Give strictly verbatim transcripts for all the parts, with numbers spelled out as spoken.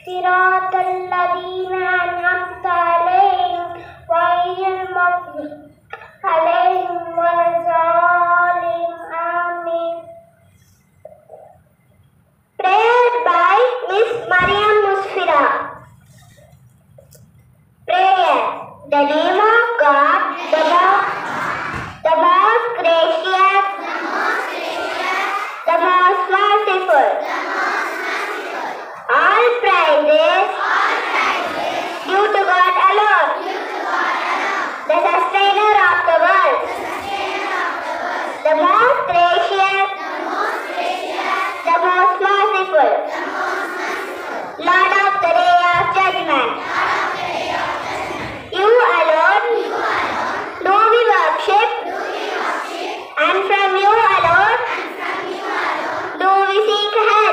صراط الذين أنعمت عليهم غير المغضوب عليهم ولا الضالين. Amen. Prayer by Miss Mariam Musfira. Prayer. The name of God, the most, the most gracious, the most merciful. All praises due to God alone, the sustainer of the world, the most gracious, the most merciful, Lord of the day of judgment. You alone do we worship, and from you alone do we seek help.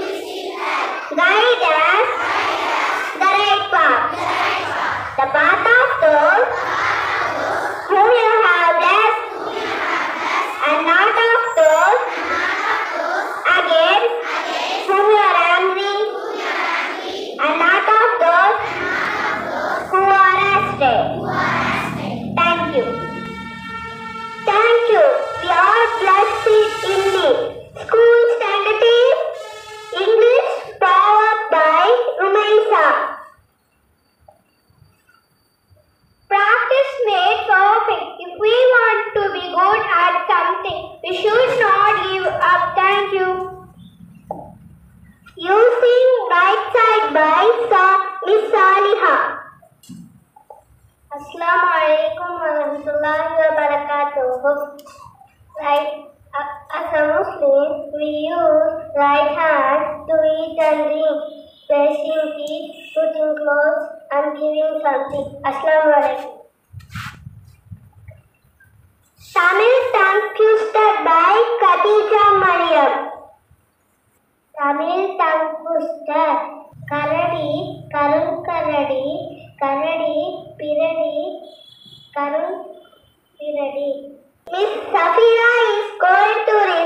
Guide us the right path, the path of those whom you have blessed, and not of those against whom you are angry, and not of those who are astray. Thank you. Thank you. We are blessed indeed. School standard team, English powered by Rumaisa. Practice made perfect. If we want to be good at something, we should not give up. Thank you. Using right side by Miss Saliha. Assalamu alaikum wa rahmatullahi wa barakatuh. Right, as a Muslim, we use right hand to eat and drink, brushing teeth, putting clothes, and giving something. Assalamu alaikum. Tamil tongue twister by Khadija Mariam. Tamil tongue twister. Karadi, Karun Karadi, Karadi, Piradi, Karun Piradi. Miss Safira is going to read